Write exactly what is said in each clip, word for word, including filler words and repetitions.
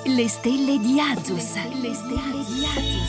Le stelle di Azus. Le stelle di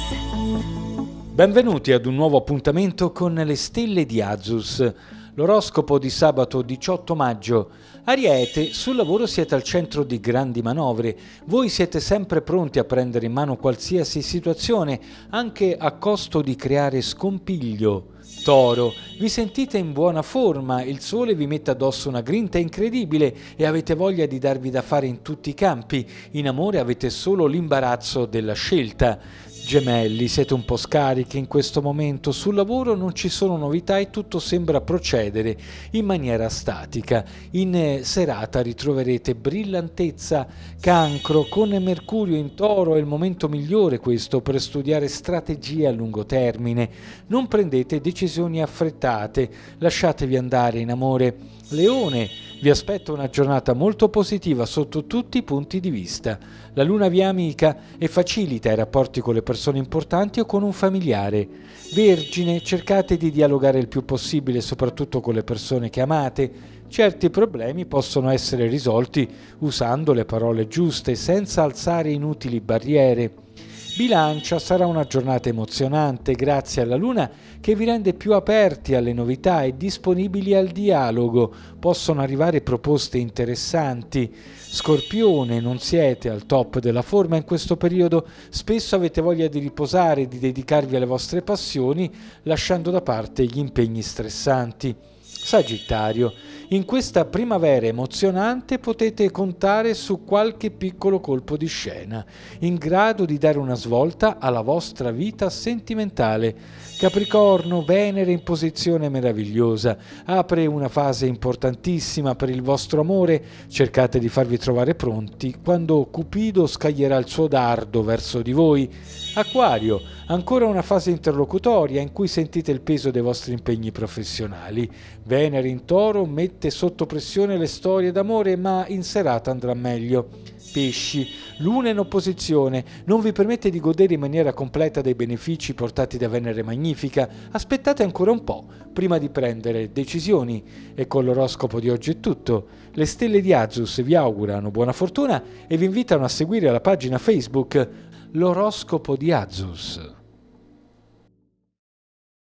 Azus. Benvenuti ad un nuovo appuntamento con le stelle di Azus. L'oroscopo di sabato diciotto maggio. Ariete, sul lavoro siete al centro di grandi manovre. Voi siete sempre pronti a prendere in mano qualsiasi situazione, anche a costo di creare scompiglio. Toro, vi sentite in buona forma, il sole vi mette addosso una grinta incredibile e avete voglia di darvi da fare in tutti i campi. In amore avete solo l'imbarazzo della scelta. Gemelli, siete un po' scarichi in questo momento, sul lavoro non ci sono novità e tutto sembra procedere in maniera statica. In serata ritroverete brillantezza. Cancro, con Mercurio in Toro è il momento migliore questo per studiare strategie a lungo termine. Non prendete decisioni affrettate, lasciatevi andare in amore. Leone, vi aspetta una giornata molto positiva sotto tutti i punti di vista. La luna vi è amica e facilita i rapporti con le persone importanti o con un familiare. Vergine, cercate di dialogare il più possibile soprattutto con le persone che amate. Certi problemi possono essere risolti usando le parole giuste senza alzare inutili barriere. Bilancia, sarà una giornata emozionante grazie alla luna che vi rende più aperti alle novità e disponibili al dialogo. Possono arrivare proposte interessanti. Scorpione, non siete al top della forma in questo periodo, spesso avete voglia di riposare e di dedicarvi alle vostre passioni, lasciando da parte gli impegni stressanti. Sagittario, in questa primavera emozionante potete contare su qualche piccolo colpo di scena, in grado di dare una svolta alla vostra vita sentimentale. Capricorno, Venere in posizione meravigliosa, apre una fase importantissima per il vostro amore, cercate di farvi trovare pronti quando Cupido scaglierà il suo dardo verso di voi. Acquario, ancora una fase interlocutoria in cui sentite il peso dei vostri impegni professionali. Venere in Toro mette sotto pressione le storie d'amore, ma in serata andrà meglio. Pesci, Luna in opposizione, non vi permette di godere in maniera completa dei benefici portati da Venere magnifica. Aspettate ancora un po' prima di prendere decisioni. E con l'oroscopo di oggi è tutto. Le stelle di Azus vi augurano buona fortuna e vi invitano a seguire la pagina Facebook L'oroscopo di Azus.